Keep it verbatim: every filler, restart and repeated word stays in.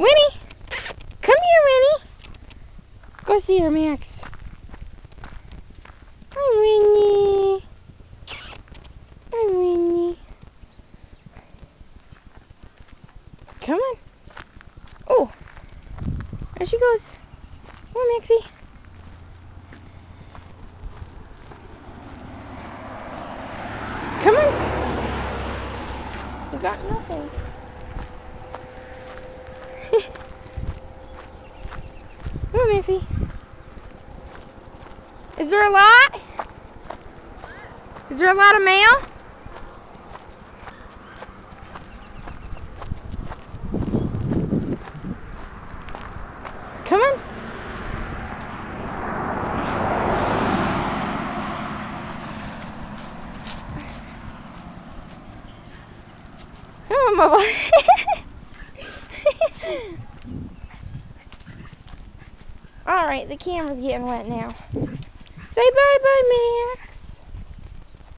Winnie! Come here, Winnie! Go see her, Max. Hi, Winnie. Hi, Winnie. Come on. Oh, there she goes. Come on, Maxie. Come on. You got nothing. Come on, Maxie. Is there a lot? Is there a lot of mail? Come on. Come on, Bubba. Alright, the camera's getting wet now. Say bye-bye, Max.